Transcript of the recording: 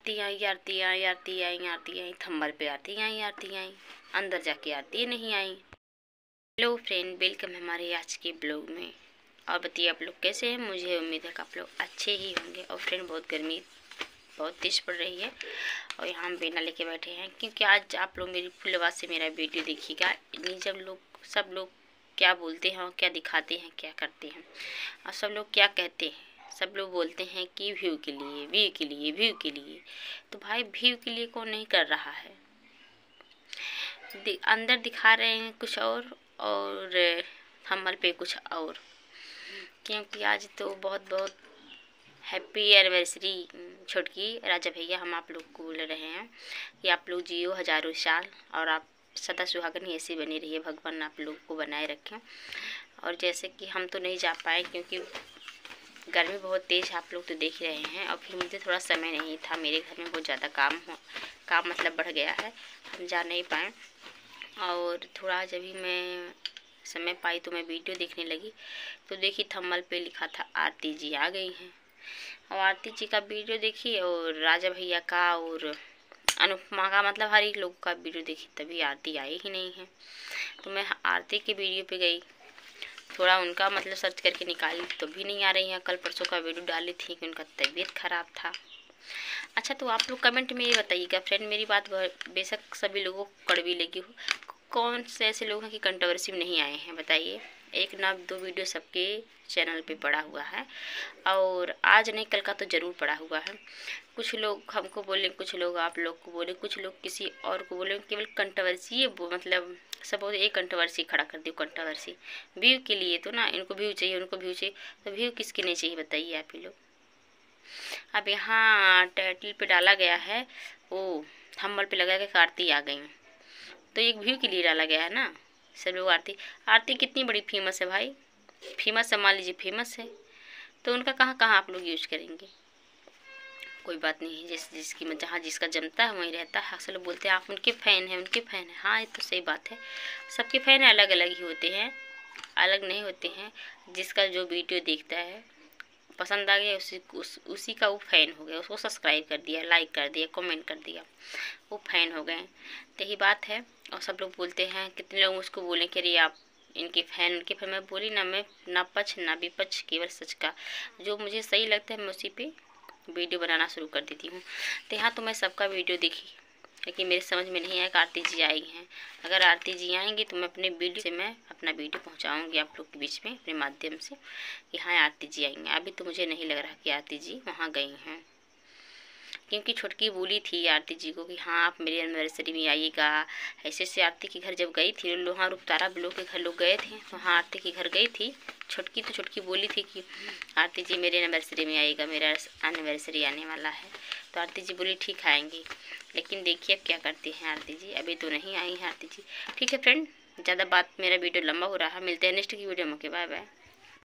आरती आई आरती आई आरती आई आरती आई, थंबल पे आरती आई, अंदर जाके आरती नहीं आई। हेलो फ्रेंड, वेलकम हमारे आज के ब्लॉग में। और बताइए आप लोग कैसे हैं। मुझे उम्मीद है कि आप लोग अच्छे ही होंगे। और फ्रेंड, बहुत गर्मी बहुत तेज पड़ रही है और यहाँ हम बेना लेके बैठे हैं, क्योंकि आज आप लोग मेरी फुल आवाज़ से मेरा वीडियो देखिएगा। जब लोग सब लोग क्या बोलते हैं और क्या दिखाते हैं, क्या करते हैं, और सब लोग क्या कहते हैं। सब लोग बोलते हैं कि व्यू के लिए, व्यू के लिए, व्यू के लिए। तो भाई, व्यू के लिए कौन नहीं कर रहा है। अंदर दिखा रहे हैं कुछ और हमल पे कुछ और। क्योंकि आज तो बहुत बहुत हैप्पी एनिवर्सरी छोटकी राजा भैया, हम आप लोग को बोल रहे हैं कि आप लोग जियो हज़ारों साल और आप सदा सुहागन ऐसी बनी रहिए। भगवान आप लोग को बनाए रखें। और जैसे कि हम तो नहीं जा पाए क्योंकि गर्मी बहुत तेज़, आप लोग तो देख रहे हैं। और फिर मुझे थोड़ा समय नहीं था, मेरे घर में बहुत ज़्यादा काम मतलब बढ़ गया है, हम जा नहीं पाए। और थोड़ा जब भी मैं समय पाई तो मैं वीडियो देखने लगी, तो देखी थंबनेल पे लिखा था आरती जी आ गई हैं। और आरती जी का वीडियो देखी और राजा भैया का और अनुपमा का, मतलब हर एक लोग का वीडियो देखी, तभी आरती आई ही नहीं है। तो मैं आरती के वीडियो पे गई, थोड़ा उनका मतलब सर्च करके निकाली तो भी नहीं आ रही हैं। कल परसों का वीडियो डाली थी कि उनका तबीयत ख़राब था। अच्छा, तो आप लोग कमेंट में ये बताइएगा फ्रेंड, मेरी बात बेशक सभी लोगों को कड़वी लगी हो, कौन से ऐसे लोग हैं कि कंट्रोवर्सी में नहीं आए हैं, बताइए। एक ना दो वीडियो सबके चैनल पे पड़ा हुआ है, और आज नहीं कल का तो ज़रूर पड़ा हुआ है। कुछ लोग हमको बोले, कुछ लोग आप लोग को बोले, कुछ लोग किसी और को बोले। केवल कंट्रोवर्सी मतलब सब एक कंट्रोवर्सी खड़ा कर दी। कंट्रोवर्सी व्यू के लिए, तो ना इनको व्यू चाहिए, उनको व्यू चाहिए, तो व्यू किसके नहीं चाहिए बताइए आप ही लोग। अब यहाँ टाइटल पे डाला गया है, वो थंबनेल पे लगा के आरती आ गई, तो एक व्यू के लिए डाला गया है ना। सब लोग आरती कितनी बड़ी फेमस है भाई, फेमस है, मान लीजिए फेमस है, तो उनका कहाँ कहाँ आप लोग यूज करेंगे। कोई बात नहीं है, जिसकी जहाँ जिसका जमता है वहीं रहता है। अक्सर लोग बोलते हैं आप उनके फ़ैन हैं, उनके फ़ैन हैं। हाँ, ये तो सही बात है, सबके फ़ैन अलग अलग ही होते हैं, अलग नहीं होते हैं। जिसका जो वीडियो देखता है पसंद आ गया, उसी का वो फ़ैन हो गया, उसको सब्सक्राइब कर दिया, लाइक कर दिया, कमेंट कर दिया, वो फ़ैन हो गए। तो यही बात है। और सब लोग बोलते हैं, कितने लोग उसको बोलें कि अरे आप इनके फ़ैन, उनके फ़ैन। मैं बोली ना, मैं ना पक्ष ना विपक्ष, केवल सच का जो मुझे सही लगता है मैं उसी पे वीडियो बनाना शुरू कर देती हूँ। तो यहाँ तो मैं सबका वीडियो देखी, लेकिन मेरे समझ में नहीं आया कि आरती जी आई हैं। अगर आरती जी आएंगी तो मैं अपने वीडियो से मैं अपना वीडियो पहुँचाऊँगी आप लोग के बीच में अपने माध्यम से कि हाँ आरती जी आएंगे। अभी तो मुझे नहीं लग रहा कि आरती जी वहाँ गई हैं, क्योंकि छोटकी बोली थी आरती जी को कि हाँ आप मेरे एनिवर्सरी में आइएगा। ऐसे से आरती के घर जब गई थी, लोहा रुपतारा लोग के घर लोग गए थे, वहाँ आरती के घर गई थी छोटकी, तो छोटकी बोली थी कि आरती जी मेरे एनिवर्सरी में आइएगा, मेरा एनिवर्सरी आने वाला है। तो आरती जी बोली ठीक आएंगी, लेकिन देखिए अब क्या करती हैं आरती जी, अभी तो नहीं आई हैं आरती जी। ठीक है फ्रेंड, ज़्यादा बात, मेरा वीडियो लंबा हो रहा है। मिलते हैं नेक्स्ट की वीडियो में। Bye bye.